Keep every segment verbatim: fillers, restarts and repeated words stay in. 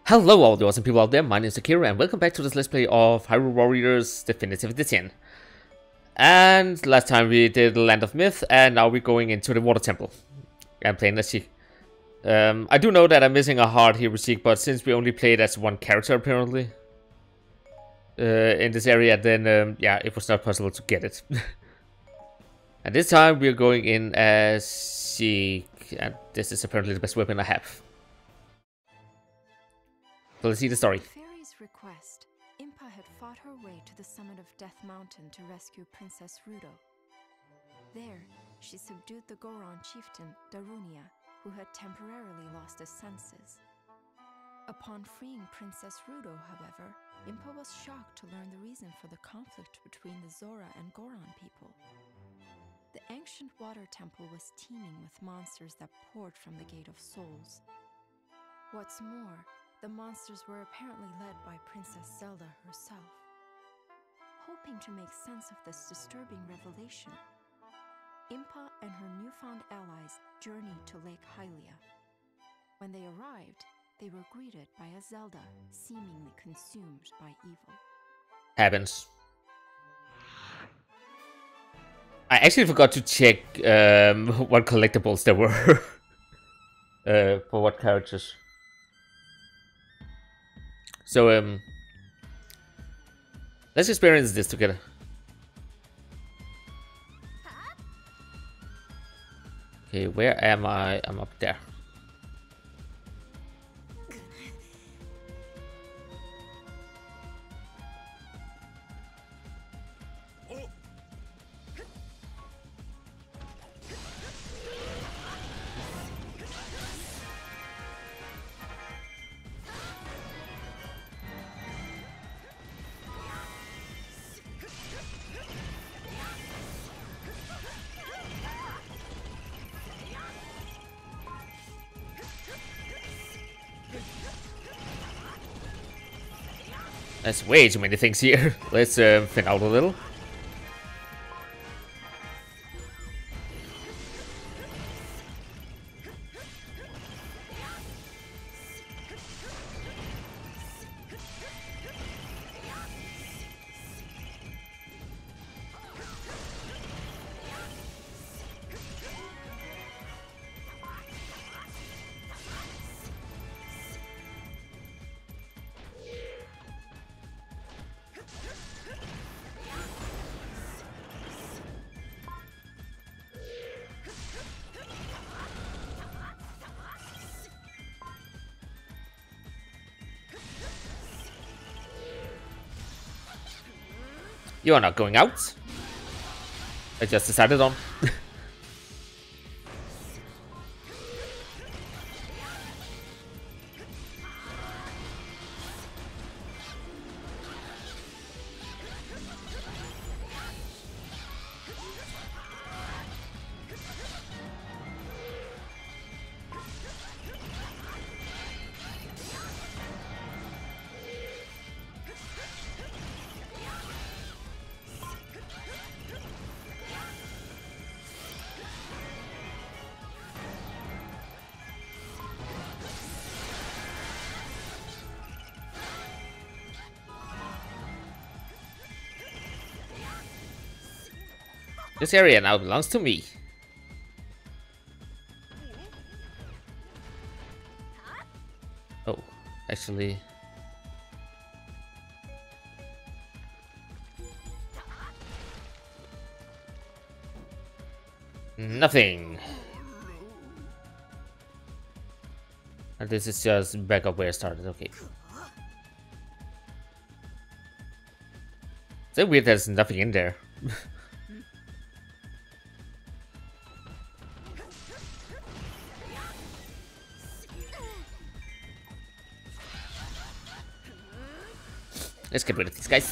Hello all the awesome people out there, my name is Takeru and welcome back to this Let's Play of Hyrule Warriors Definitive Edition. And last time we did Land of Myth and now we're going into the Water Temple. And playing as Sheik. Um, I do know that I'm missing a heart here with Sheik, but since we only played as one character apparently uh, in this area, then um, yeah, it was not possible to get it. And this time we're going in as Sheik, and this is apparently the best weapon I have. So let's see the story. At the fairy's request, Impa had fought her way to the summit of Death Mountain to rescue Princess Ruto. There, she subdued the Goron chieftain, Darunia, who had temporarily lost his senses. Upon freeing Princess Ruto, however, Impa was shocked to learn the reason for the conflict between the Zora and Goron people. The ancient water temple was teeming with monsters that poured from the Gate of Souls. What's more, the monsters were apparently led by Princess Zelda herself. Hoping to make sense of this disturbing revelation, Impa and her newfound allies journeyed to Lake Hylia. When they arrived, they were greeted by a Zelda seemingly consumed by evil. Happens. I actually forgot to check um, what collectibles there were uh, for what characters. So, um, let's experience this together. Okay, where am I? I'm up there. There's way too many things here. Let's uh, thin out a little. You are not going out. I just decided on. This area now belongs to me. Oh, actually... Nothing. And this is just back up where I started, okay. It's so weird there's nothing in there. Let's get rid of these guys.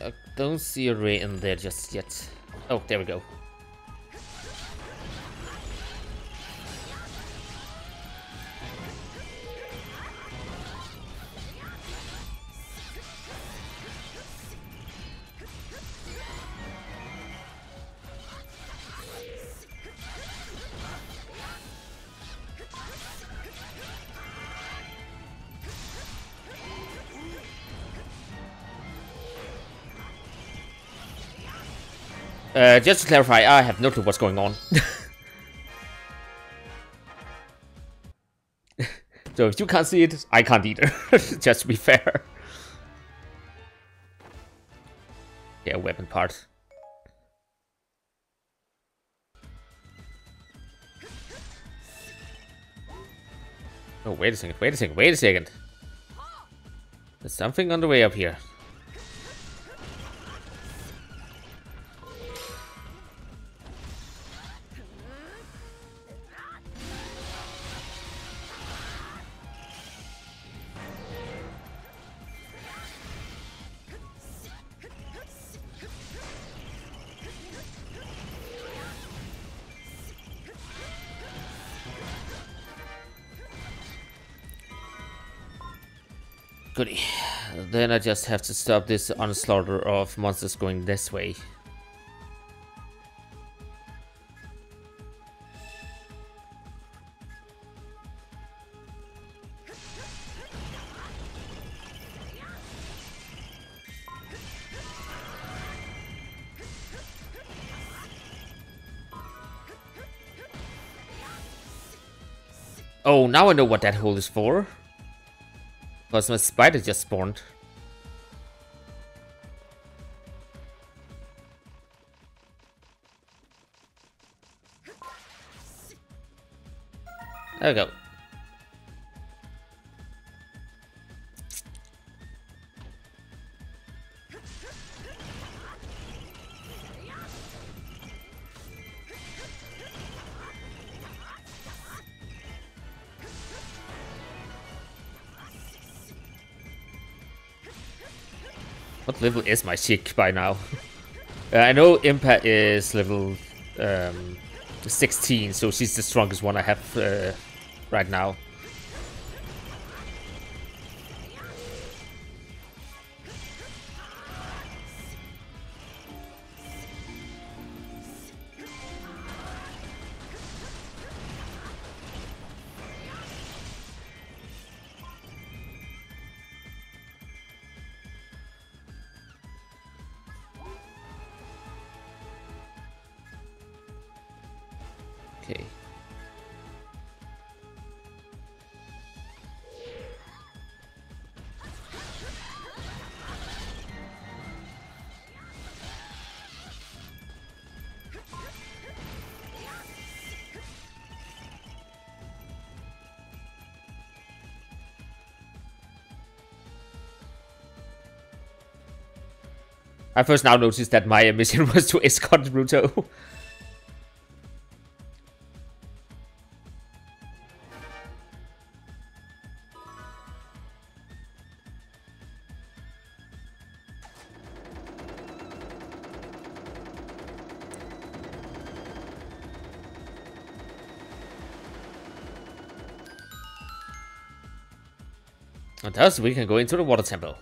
I don't see a ray in there just yet. Oh, there we go. Uh, just to clarify, I have no clue what's going on. So if you can't see it, I can't either. Just to be fair. Yeah, weapon part. Oh, wait a second, wait a second, wait a second. There's something on the way up here. Goody. Then I just have to stop this onslaught of monsters going this way. Oh, now I know what that hole is for. Because my spider just spawned. There we go. What level is my chick by now? uh, I know Impa is level um, sixteen, so she's the strongest one I have uh, right now. Okay. I first now noticed that my mission was to escort Ruto. And thus we can go into the water temple.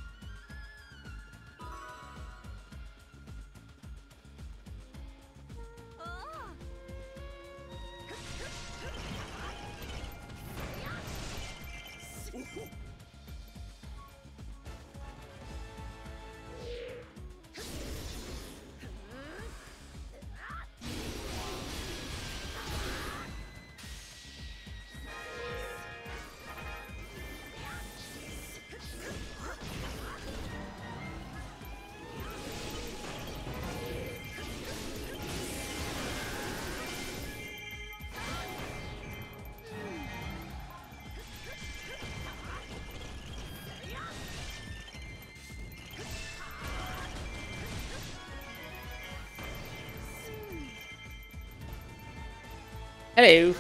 Hello.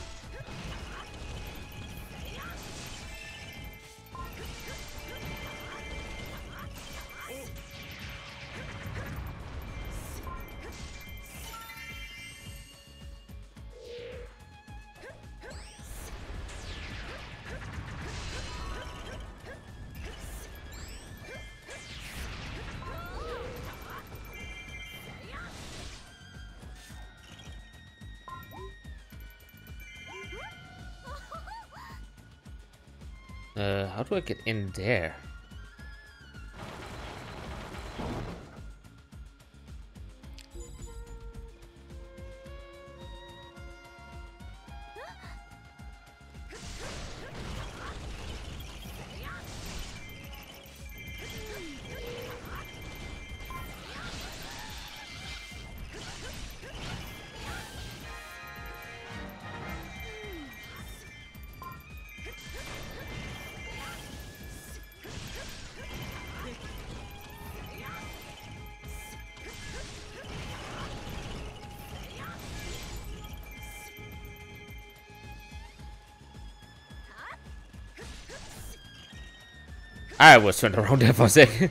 Uh, how do I get in there? I was turned around there for a second.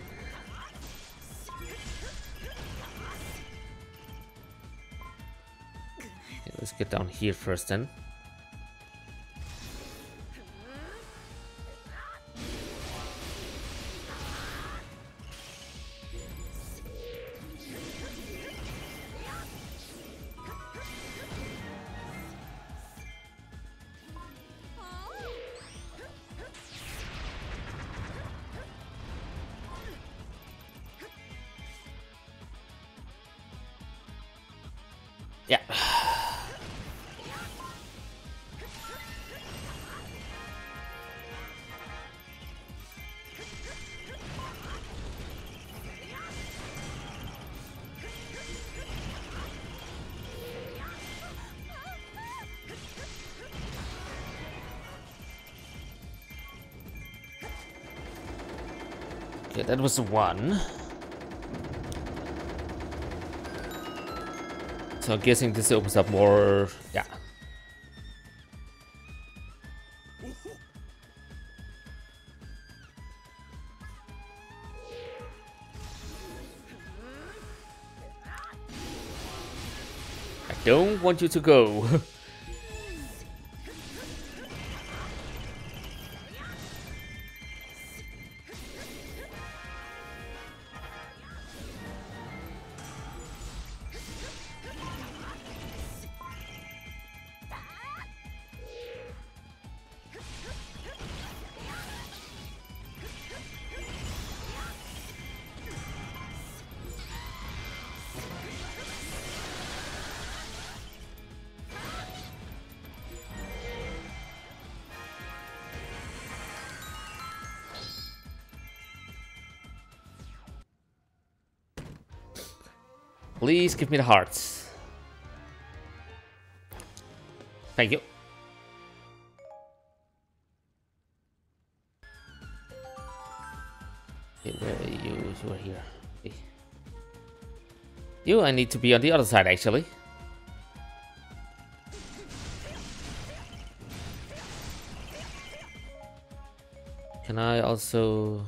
Okay, let's get down here first then. Yeah. Okay, that was the one. So I'm guessing this opens up more. Yeah. I don't want you to go. Please give me the hearts. Thank you. Okay, where are you? You are here. Okay. You, I need to be on the other side actually. Can I also...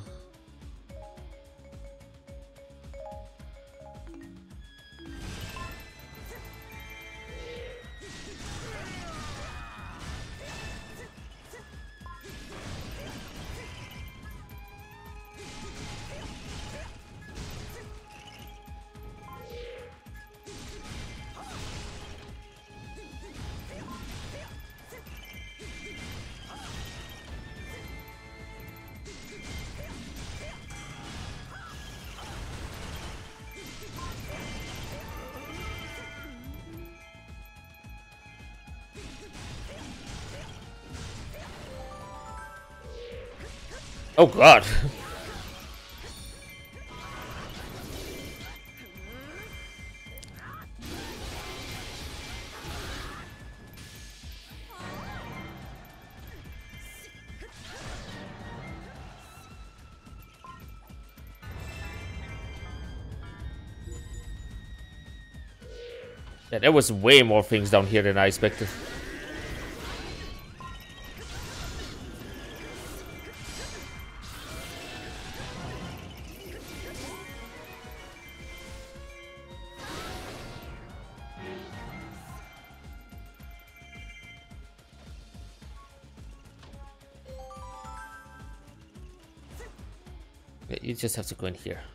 Oh god. Yeah, there was way more things down here than I expected. Yeah, you just have to go in here.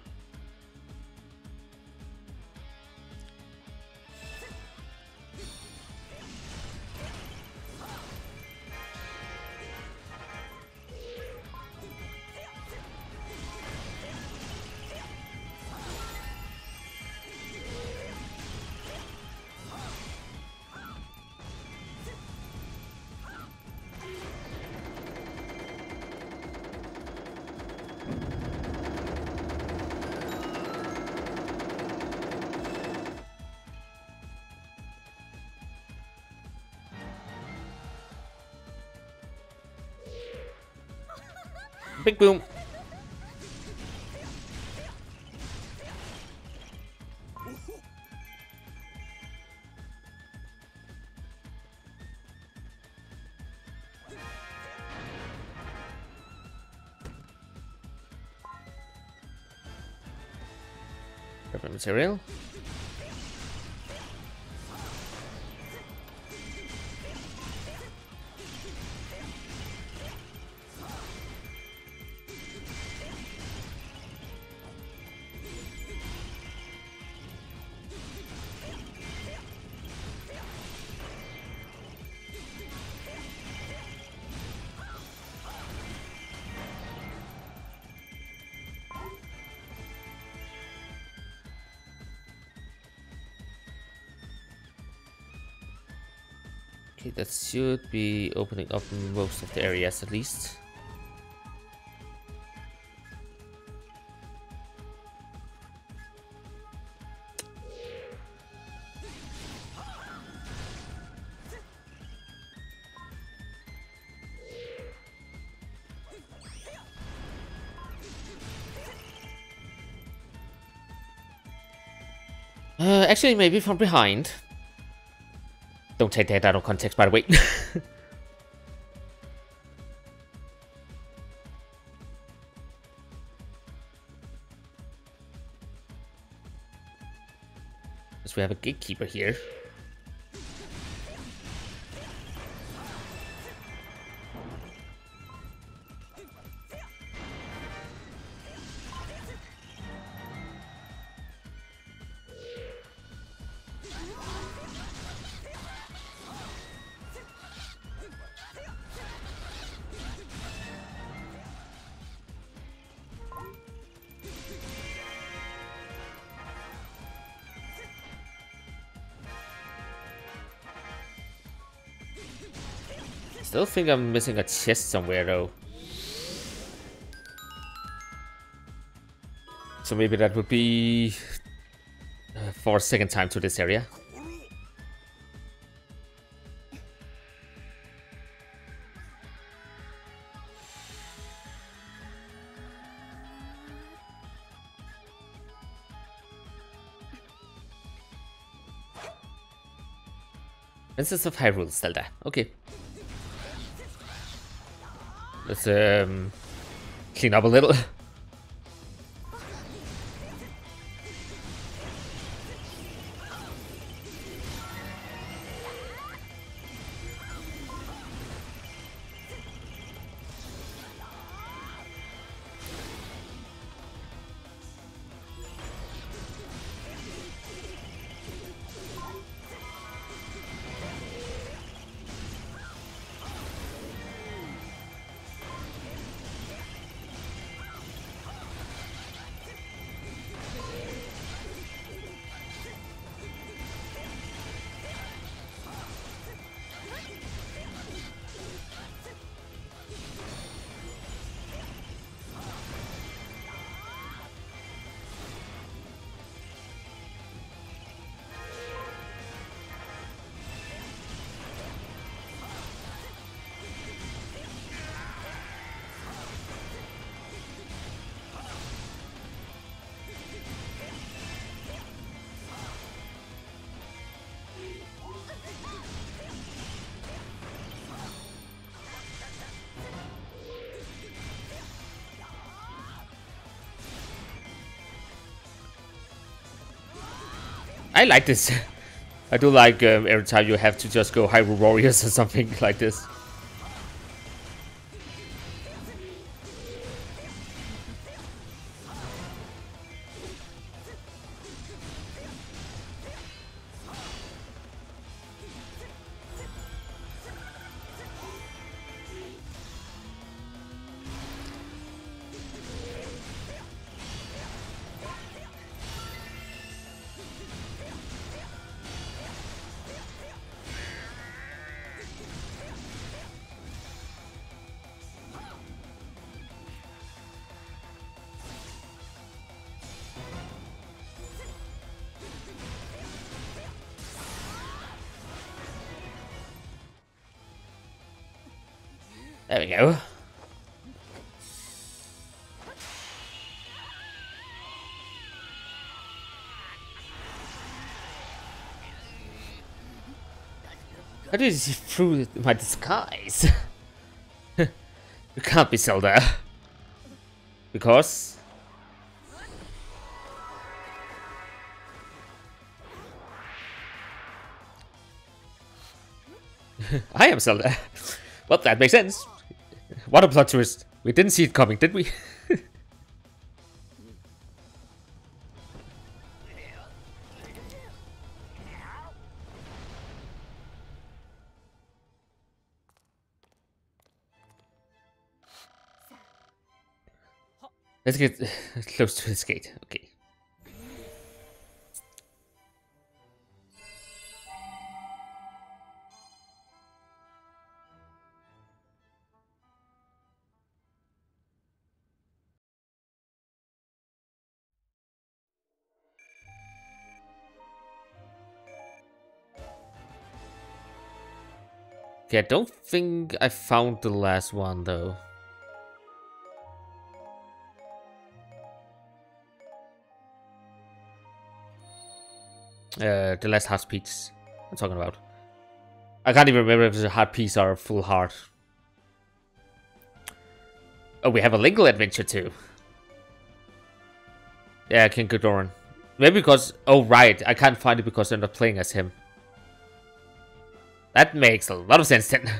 Big boom. Purple material. Okay, that should be opening up most of the areas at least. Uh, actually, maybe from behind. Don't take that out of context, by the way. Because we have a gatekeeper here. Still think I'm missing a chest somewhere though. So maybe that would be uh, for a second time to this area. Princess of Hyrule, Zelda. Okay. Let's um clean up a little. I like this. I do like um, every time you have to just go Hyrule Warriors or something like this. There we go. How do you see through my disguise? You can't be Zelda. Because... I am Zelda. Well, that makes sense. What a plot twist. We didn't see it coming, did we? Let's get close to this gate. Okay. Okay, I don't think I found the last one though. Uh, the last heart piece I'm talking about. I can't even remember if it's a heart piece or a full heart. Oh, we have a legal adventure too. Yeah, King Ghidorah. Maybe because... Oh, right. I can't find it because I'm not playing as him. That makes a lot of sense then.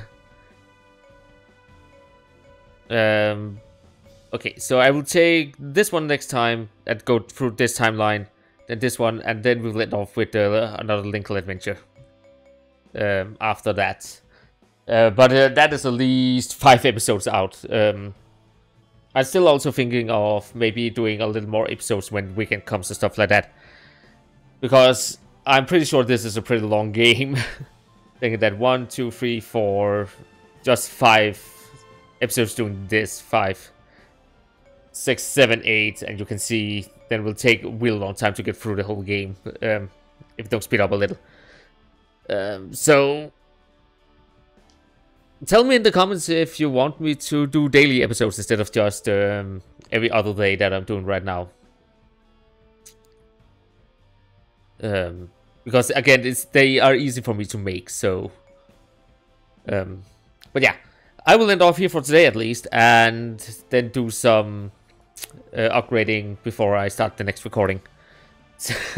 um, okay, so I will take this one next time and go through this timeline. Then this one, and then we'll end off with uh, another Linkle adventure. Um, after that. Uh, but uh, that is at least five episodes out. Um, I'm still also thinking of maybe doing a little more episodes when weekend comes and stuff like that. Because I'm pretty sure this is a pretty long game. Thinking that one, two, three, four, just five episodes doing this. Five, six, seven, eight, and you can see then will take a real long time to get through the whole game. Um, if it don't speed up a little. Um, so... Tell me in the comments if you want me to do daily episodes instead of just um, every other day that I'm doing right now. Um, because again, it's, they are easy for me to make, so... Um, but yeah, I will end off here for today at least, and then do some uh, upgrading before I start the next recording.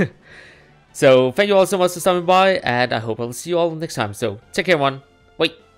So, thank you all so much for stopping by, and I hope I'll see you all next time. So, take care everyone. Bye.